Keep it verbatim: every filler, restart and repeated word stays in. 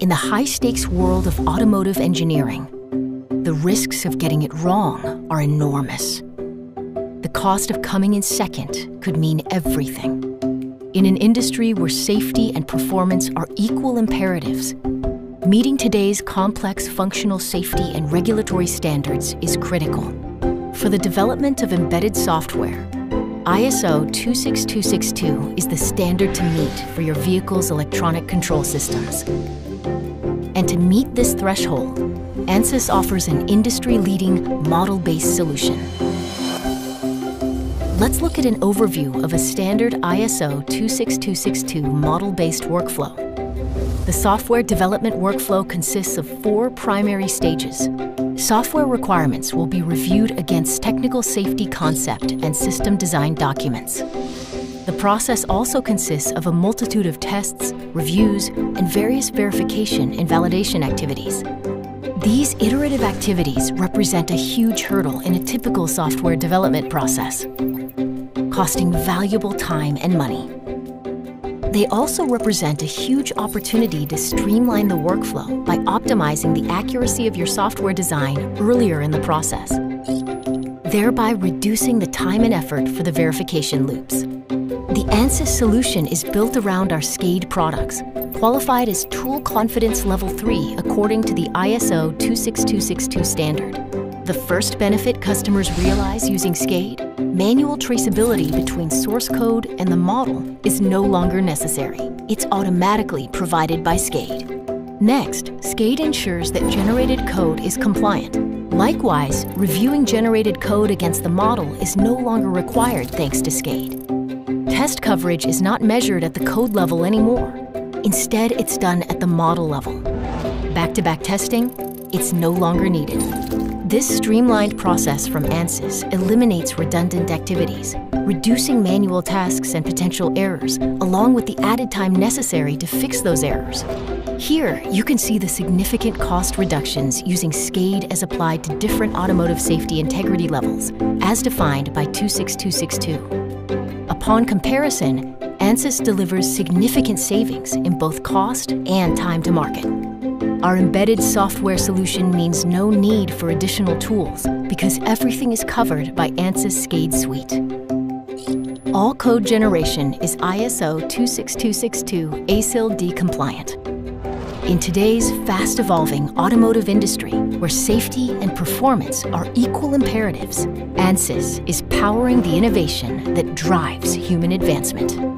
In the high-stakes world of automotive engineering, the risks of getting it wrong are enormous. The cost of coming in second could mean everything. In an industry where safety and performance are equal imperatives, meeting today's complex functional safety and regulatory standards is critical. For the development of embedded software, I S O two six two six two is the standard to meet for your vehicle's electronic control systems. And to meet this threshold, Ansys offers an industry-leading model-based solution. Let's look at an overview of a standard I S O two six two six two model-based workflow. The software development workflow consists of four primary stages. Software requirements will be reviewed against technical safety concept and system design documents. The process also consists of a multitude of tests, reviews, and various verification and validation activities. These iterative activities represent a huge hurdle in a typical software development process, costing valuable time and money. They also represent a huge opportunity to streamline the workflow by optimizing the accuracy of your software design earlier in the process, thereby reducing the time and effort for the verification loops. The Ansys solution is built around our SCADE products, qualified as Tool Confidence Level three according to the I S O two six two six two standard. The first benefit customers realize using SCADE, manual traceability between source code and the model, is no longer necessary. It's automatically provided by SCADE. Next, SCADE ensures that generated code is compliant. Likewise, reviewing generated code against the model is no longer required thanks to SCADE. Test coverage is not measured at the code level anymore. Instead, it's done at the model level. Back-to-back testing, it's no longer needed. This streamlined process from Ansys eliminates redundant activities, reducing manual tasks and potential errors, along with the added time necessary to fix those errors. Here, you can see the significant cost reductions using SCADE as applied to different automotive safety integrity levels, as defined by two six two six two. Upon comparison, Ansys delivers significant savings in both cost and time to market. Our embedded software solution means no need for additional tools because everything is covered by Ansys SCADE Suite. All code generation is I S O two six two six two A S I L D compliant. In today's fast-evolving automotive industry, where safety and performance are equal imperatives, Ansys is powering the innovation that drives human advancement.